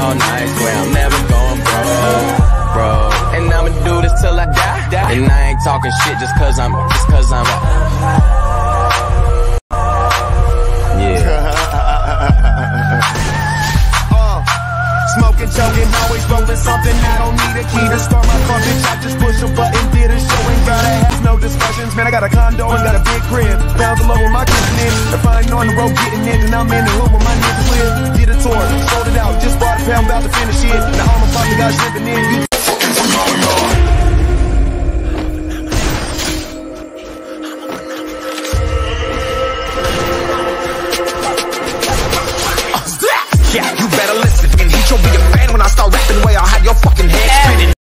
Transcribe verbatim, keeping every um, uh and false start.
all night. Swear I'm never going broke, bro. And I'ma do this till I die, die. And I ain't talking shit just cause I'm, just cause I'm a, yeah. Smoking, choking, always rolling something. I don't need a key to start my car, bitch. I just push a button, did a show, ain't gotta have no discussions. Man, I got a condo and got a big crib. Down below where my kitchen is. If I ain't on the road getting it, then I'm in the hood where my niggas live. Did a tour, sold it out, just bought a pound, about to finish it. Now all my pockets got shipping in.